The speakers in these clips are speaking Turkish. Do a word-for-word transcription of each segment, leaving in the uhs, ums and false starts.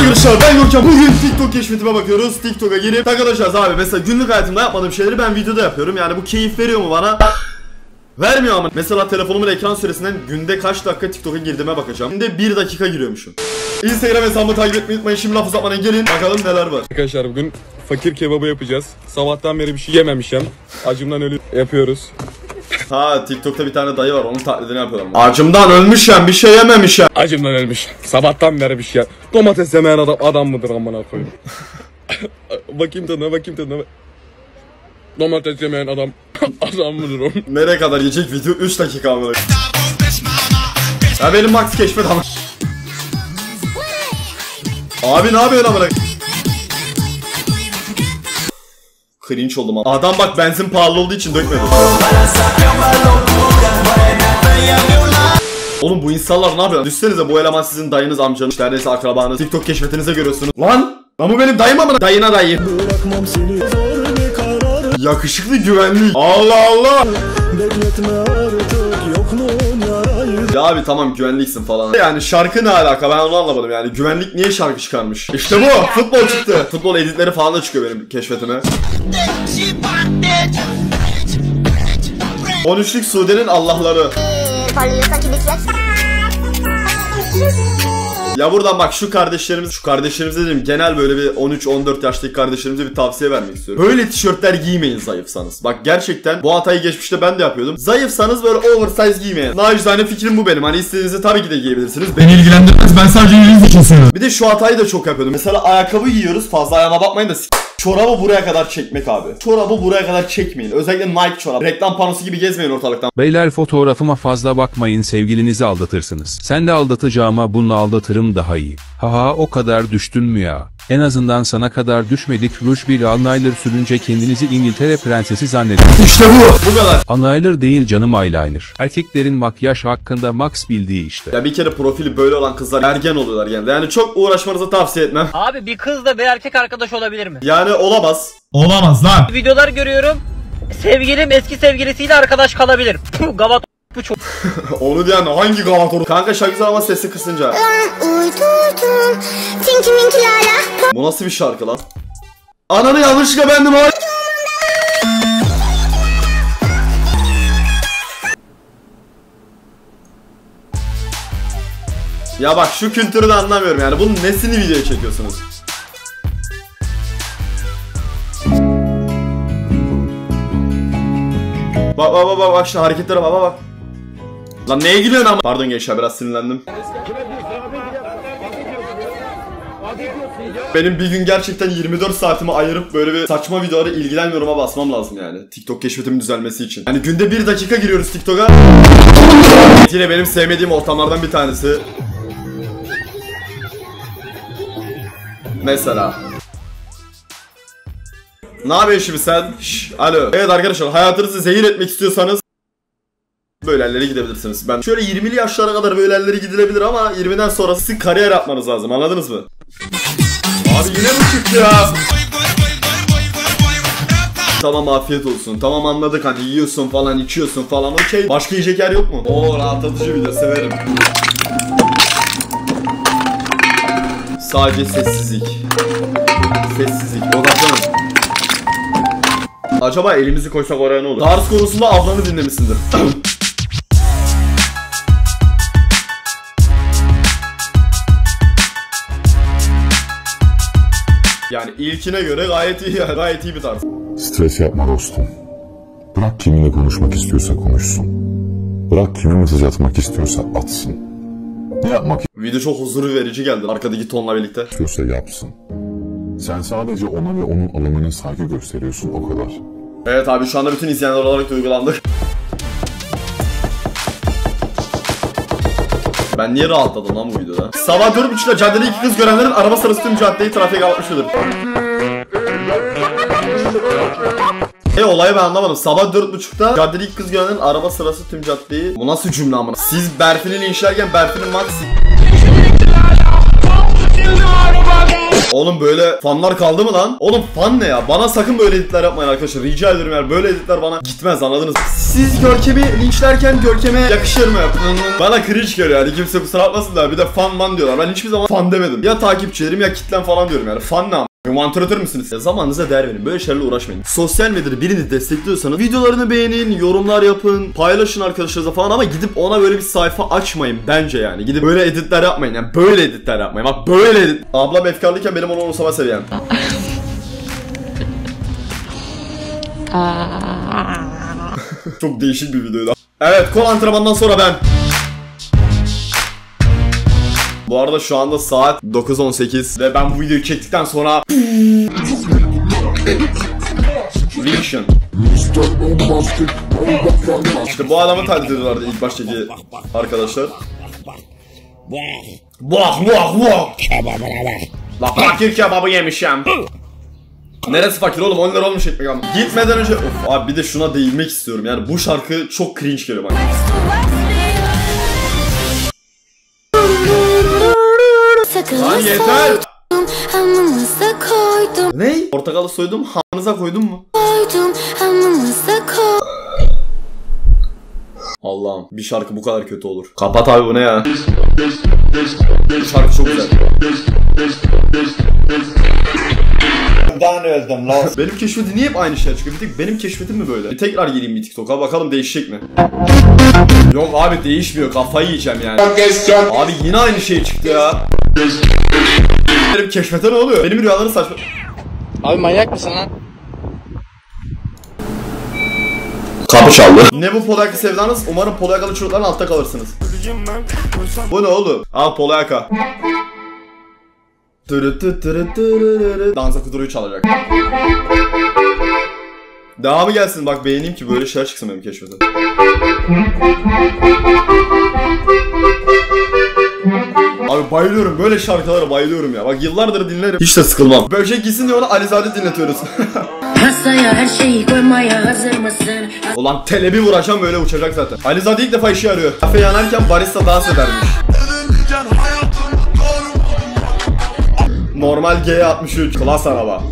arkadaşlar, ben Görkem. Bugün TikTok keşfetime bakıyoruz. TikTok'a girip takılacağız abi. Mesela günlük hayatımda yapmadığım şeyleri ben videoda yapıyorum. Yani bu keyif veriyor mu bana? Vermiyor ama. Mesela telefonumun ekran süresinden günde kaç dakika TikTok'a girdiğime bakacağım. Günde bir dakika giriyormuşum. Instagram hesabımı takip etmeyi unutmayın. Şimdi laf uzatmadan gelin bakalım neler var. Arkadaşlar bugün fakir kebabı yapacağız. Sabahtan beri bir şey yememişim. Acımdan ölü yapıyoruz. Ha, TikTok'ta bir tane dayı var, onun taklidini yapıyorum. Acımdan ölmüşüm, bir şey yememişim. Acımdan ölmüş. Sabahtan beri bir şey. Domates yemeyen adam adam mıdır amına koyayım? Bakayım tadına, bakayım tadına. Domates yemeyen adam adam mıdır o? Nereye kadar yiyecek video? üç dakika mı? Ya benim max keşfet ama. Abi ne yapıyorsun amına? Cringe oldum ama. Adam bak benzin pahalı olduğu için dökmedi. Oğlum bu insanlar ne yapıyor? Düşsenize bu eleman sizin dayınız, amcanız, neredeyse akrabanız. TikTok keşfetinize görüyorsunuz. Lan! Lan bu benim dayım amına. Dayına dayı. Yakışıklı, güvenli. Allah Allah! Ya abi tamam güvenliksin falan. Yani şarkı ne alaka, ben onu anlamadım yani. Güvenlik niye şarkı çıkarmış? İşte bu! Futbol çıktı. Futbol editleri falan da çıkıyor benim keşfetime. on üçlük Sude'nin Allah'ları. Ya buradan bak şu kardeşlerimiz, şu kardeşlerimize dedim genel böyle bir on üç on dört yaştaki kardeşlerimize bir tavsiye vermek istiyorum. Böyle tişörtler giymeyin zayıfsanız. Bak gerçekten bu hatayı geçmişte ben de yapıyordum. Zayıfsanız böyle oversize giymeyin. Nacizane fikrim bu benim. Hani istediğinizi tabii ki de giyebilirsiniz. Beni ilgilendirmez, ben sadece yüzünüz için seviyorum. Bir de şu hatayı da çok yapıyordum. Mesela ayakkabı giyiyoruz, fazla ayağına bakmayın da s***. Çorabı buraya kadar çekmek abi. Çorabı buraya kadar çekmeyin. Özellikle Nike çorabı. Reklam panosu gibi gezmeyin ortalıktan. Beyler fotoğrafıma fazla bakmayın, sevgilinizi aldatırsınız. Sen de aldatacağıma bunu aldatırım daha iyi. Haha, o kadar düştün mü ya? En azından sana kadar düşmedik. Ruj bir eyeliner sürünce kendinizi İngiltere prensesi zannedin. İşte bu. Bu kadar. Eyeliner değil canım, eyeliner. Erkeklerin makyaj hakkında max bildiği işte. Ya bir kere profili böyle olan kızlar ergen oluyorlar genelde. Yani çok uğraşmanızı tavsiye etmem. Abi bir kızla bir erkek arkadaş olabilir mi? Yani olamaz. Olamaz lan. Videolar görüyorum. Sevgilim eski sevgilisiyle arkadaş kalabilir. Puh, gavat bu çok. Onu diyen hangi gavat olur? Kanka şarkı ama sesi kısınca. Bu nasıl bir şarkı lan? Ananı yanlışlıkla bendim abi. Ya bak şu kültürü de anlamıyorum yani. Bunun nesini videoya çekiyorsunuz? Bak bak bak bak bak şu hareketlere bak bak bak. Lan neye gülüyorsun ama? Pardon gençler, biraz sinirlendim. Benim bir gün gerçekten yirmi dört saatimi ayırıp böyle bir saçma videolara ilgilenmiyorum'a basmam lazım yani. TikTok keşfetimin düzelmesi için. Yani günde bir dakika giriyoruz TikTok'a. Yine benim sevmediğim ortamlardan bir tanesi. Mesela. Ne yapıyorsun şimdi sen? Şş, alo. Evet arkadaşlar, hayatınızı zehir etmek istiyorsanız böyle yerlere gidebilirsiniz. Ben şöyle yirmili yaşlara kadar böyle yerlere gidilebilir ama yirmiden sonrası sizin kariyer yapmanız lazım, anladınız mı? Abi yine mi çıktı ya? Tamam afiyet olsun. Tamam anladık, hani yiyorsun falan, içiyorsun falan, okey. Başka yiyecek yer yok mu? Oo, rahatlatıcı video, severim. Sadece sessizlik. Sessizlik. Odaklanın. Acaba elimizi koysak oraya ne olur? Tarz konusunda ablanı dinlemişsindir. Yani ilkine göre gayet iyi, gayet iyi bir tarz. Stres yapma dostum. Bırak kiminle konuşmak istiyorsa konuşsun. Bırak kime mesaj atmak istiyorsa atsın. Ne yapmak Video çok huzur verici geldi arkadaki tonla birlikte. istiyorsa yapsın. Sen sadece ona ve onun alanına saygı gösteriyorsun, o kadar. Evet abi, şu anda bütün izleyenler olarak duygulandık. Ben niye rahatladım lan bu videoda? Sabah dört buçukta caddede iki kız görenlerin araba sırası tüm caddeyi trafiğe kapatmış mıdır? E olayı ben anlamadım. Sabah dört buçukta caddede iki kız görenlerin araba sırası tüm caddeyi... Bu nasıl cümle amına? Siz Berfin'i linçlerken Berfin'in max... Oğlum Oğlum böyle fanlar kaldı mı lan? Oğlum fan ne ya? Bana sakın böyle editler yapmayın arkadaşlar. Rica ederim yani. Böyle editler bana gitmez, anladınız mı? Siz Görkem'i linçlerken Görkem'e yakışır mı? Bana cringe geliyor yani. Kimse kusura bakmasınlar. Bir de fan man diyorlar. Ben hiçbir zaman fan demedim. Ya takipçilerim ya kitlem falan diyorum yani. Fan ne am? Vantilatör müsünüz? Ya zamanınıza değer verin. Böyle şeylerle uğraşmayın. Sosyal medyada birini destekliyorsanız videolarını beğenin, yorumlar yapın, paylaşın arkadaşlarınızla falan ama gidip ona böyle bir sayfa açmayın bence yani. Gidip böyle editler yapmayın yani. Böyle editler yapmayın. Bak böyle edit. Ablam efkarlıyken benim onu unursama seviyem. Çok değişik bir videoydu. Evet, kol antrenmandan sonra ben. Bu arada şu anda saat dokuz on sekiz ve ben bu videoyu çektikten sonra Vision. İşte bu adamı taklit ediyorlardı ilk baştaki arkadaşlar. Vah vah vah. La fakir kebabı yemişim. Neresi fakir oğlum, on lira olmuş ekmek ama. Gitmeden önce of abi bir de şuna değinmek istiyorum yani bu şarkı çok cringe geliyor bana. Lan yeter. Ne? Portakalı soydum, hamınıza koydum mu? Allah'ım bir şarkı bu kadar kötü olur. Kapat abi, bu ne ya? Bu şarkı çok güzel. Ben öldüm lan. Benim keşfetim niye hep aynı şey çıkıyor? Bir tek benim keşfetim mi böyle? Bir tekrar gireyim bir TikTok'a bakalım değişecek mi? Yok abi değişmiyor, kafayı yiyeceğim yani. Abi yine aynı şey çıktı ya. Benim keşfete ne oluyor? Benim rüyalarım saçma. Abi manyak mısın lan? Kapı çaldı. Ne bu Polyaka sevdanız? Umarım Polyakalı çocukların altta kalırsınız. Bu ne oğlum? Al Polyaka. Dansa kuduruyu çalacak. Devamı gelsin, bak beğeneyim ki böyle şeyler çıksın benim keşfete. Abi bayılıyorum böyle şarkılara, bayılıyorum ya. Bak yıllardır dinlerim. Hiç de sıkılmam. Böcek gitsin diye ona Alizade dinletiyoruz. Masaya her şeyi koymaya hazır mısın? Ulan telebi vuracağım böyle uçacak zaten. Alizade ilk defa işe yarıyor. Kafe yanarken barista dans edermiş. Normal G altmış üç klas araba.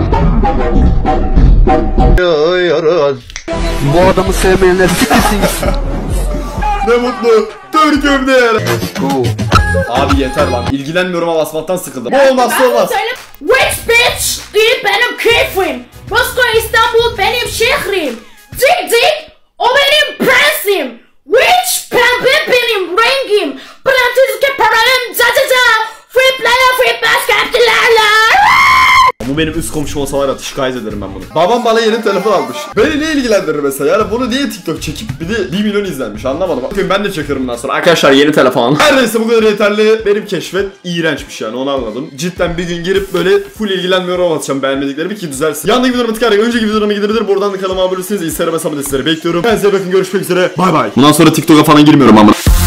Bu adamı sevmeyenler siktirsin gitsin. Ne mutlu Türk'üm diye. Abi yeter lan, ilgilenmiyorum, basmaktan sıkıldım. Bu olmazsa olmaz. Which bitch değil benim keyfim. Moskova İstanbul benim şehrim. Dik dik o benim prensim. Which pembe benim rengim. Prantizke paralım za za za. Free player free basketlerle. Bu benim üst komşum olsa var ya, şikayet ederim ben bunu. Babam bana yeni telefon almış. Beni ne ilgilendirir mesela? Yani bunu niye TikTok çekip bir de bir milyon izlenmiş, anlamadım. Bakın ben de çekiyorum bundan sonra. Arkadaşlar yeni telefon. Her neyse bu kadar yeterli. Benim keşfet iğrençmiş yani, onu anladım. Cidden bir gün girip böyle full ilgilenmiyorum atacağım beğenmediklerimi ki düzelsin. Yandaki videolarımı tıklayarak önceki videolarıma gidebilir. Buradan da kanalıma abone olursanız Instagram hesabımda sizleri bekliyorum. Ben size bakın, görüşmek üzere. Bay bay. Bundan sonra TikTok'a falan girmiyorum ama.